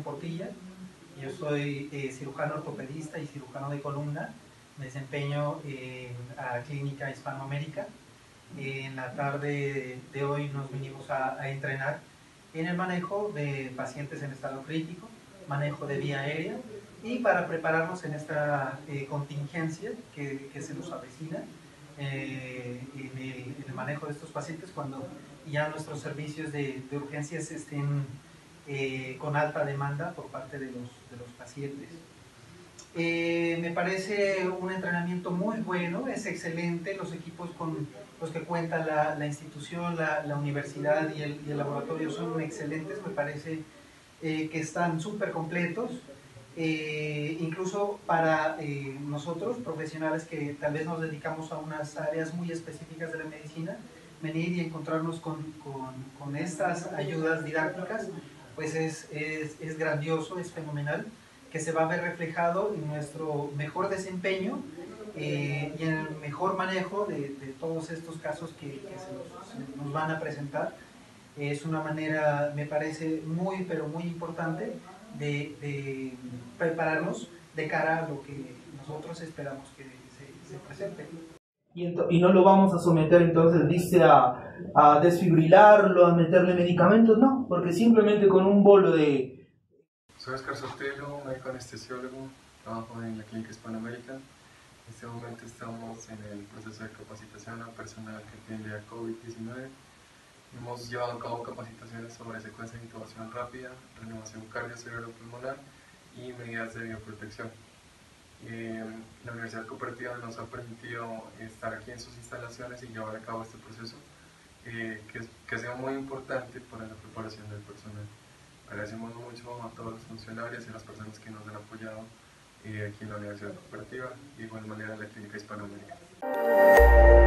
Cristian Portilla. Yo soy cirujano ortopedista y cirujano de columna. Me desempeño en la Clínica Hispanoamérica. En la tarde de hoy nos vinimos a entrenar en el manejo de pacientes en estado crítico, manejo de vía aérea, y para prepararnos en esta contingencia que se nos avecina en el manejo de estos pacientes cuando ya nuestros servicios de urgencias estén con alta demanda por parte de los pacientes. Me parece un entrenamiento muy bueno, es excelente, los equipos con los que cuenta la institución, la universidad y el laboratorio son excelentes, me parece que están súper completos, incluso para nosotros, profesionales que tal vez nos dedicamos a unas áreas muy específicas de la medicina, venir y encontrarnos con estas ayudas didácticas, pues es grandioso, es fenomenal, que se va a ver reflejado en nuestro mejor desempeño y en el mejor manejo de todos estos casos que se nos van a presentar. Es una manera, me parece, muy, pero muy importante de prepararnos de cara a lo que nosotros esperamos que se presente. Y no lo vamos a someter entonces, dice, a desfibrilarlo, a meterle medicamentos, no, porque simplemente con un bolo de... Soy Oscar Sotelo, médico anestesiólogo, trabajo en la Clínica Hispanoamérica. En este momento estamos en el proceso de capacitación a personal que atiende a COVID-19. Hemos llevado a cabo capacitaciones sobre secuencia de intubación rápida, renovación cardiocirculopulmonar y medidas de bioprotección. La Universidad Cooperativa nos ha permitido estar aquí en sus instalaciones y llevar a cabo este proceso que ha sido muy importante para la preparación del personal. Agradecemos mucho a todos los funcionarios y a las personas que nos han apoyado aquí en la Universidad Cooperativa y de igual manera en la Clínica Hispanoamérica.